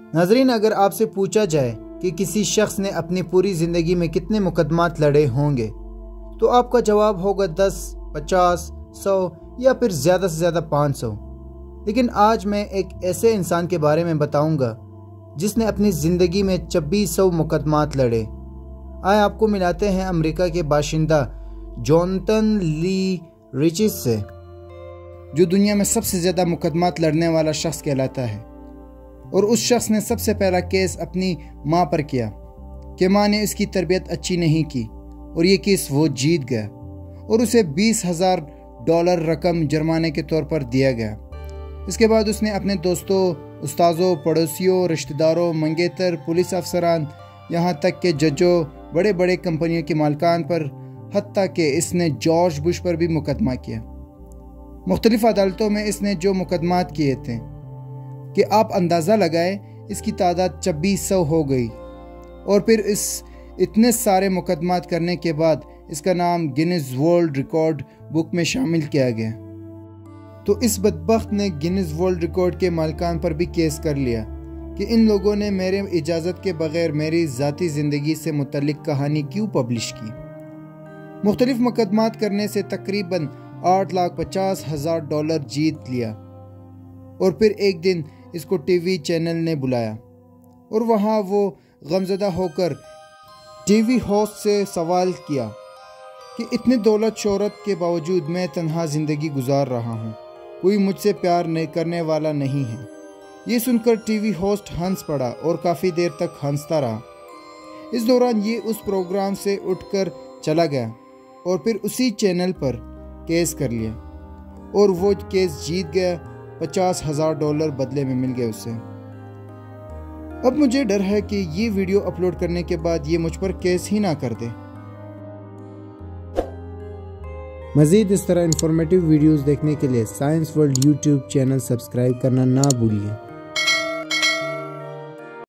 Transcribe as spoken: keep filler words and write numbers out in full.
नाज़रीन, अगर आपसे पूछा जाए कि किसी शख्स ने अपनी पूरी ज़िंदगी में कितने मुकदमात लड़े होंगे तो आपका जवाब होगा दस, पचास, सौ या फिर ज़्यादा से ज़्यादा पाँच सौ। लेकिन आज मैं एक ऐसे इंसान के बारे में बताऊंगा जिसने अपनी ज़िंदगी में छब्बीस सौ मुकदमात लड़े। आए आपको मिलाते हैं अमेरिका के बाशिंदा जोनाथन ली रिचिस से, जो दुनिया में सबसे ज़्यादा मुकदमात लड़ने वाला शख्स कहलाता है। और उस शख्स ने सबसे पहला केस अपनी माँ पर किया कि माँ ने इसकी तरबियत अच्छी नहीं की और ये केस वो जीत गया और उसे बीस हज़ार डॉलर रकम जुर्माने के तौर पर दिया गया। इसके बाद उसने अपने दोस्तों, उस्तादों, पड़ोसियों, रिश्तेदारों, मंगेतर, पुलिस अफसरान, यहाँ तक के जजों, बड़े बड़े कंपनियों के मालिकान पर, हत्ता कि इसने जॉर्ज बुश पर भी मुकदमा किया। मुख्तलिफ अदालतों में इसने जो मुकदमात किए थे कि आप अंदाज़ा लगाएं इसकी तादाद छब्बीस सौ हो गई। और फिर इस इतने सारे मुकदमात करने के बाद इसका नाम गिनीज वर्ल्ड रिकॉर्ड बुक में शामिल किया गया। तो इस बदबख्त ने गिनीज वर्ल्ड रिकॉर्ड के मालिकान पर भी केस कर लिया कि इन लोगों ने मेरे इजाज़त के बगैर मेरी ज़ाती ज़िंदगी से मुतल्लिक कहानी क्यों पब्लिश की। मुख्तलिफ मुकदमात करने से तकरीबन आठ लाख पचास हज़ार डॉलर जीत लिया। और फिर एक दिन इसको टीवी चैनल ने बुलाया और वहाँ वो गमज़दा होकर टीवी होस्ट से सवाल किया कि इतने दौलत शोहरत के बावजूद मैं तन्हा ज़िंदगी गुजार रहा हूँ, कोई मुझसे प्यार नहीं करने वाला नहीं है। ये सुनकर टीवी होस्ट हंस पड़ा और काफ़ी देर तक हंसता रहा। इस दौरान ये उस प्रोग्राम से उठकर चला गया और फिर उसी चैनल पर केस कर लिया और वो केस जीत गया। पचास हज़ार डॉलर बदले में मिल गए उसे। अब मुझे डर है कि ये वीडियो अपलोड करने के बाद ये मुझ पर केस ही ना कर दे। मज़ीद इस तरह इंफॉर्मेटिव वीडियोस देखने के लिए science world YouTube channel subscribe करना ना भूलिए।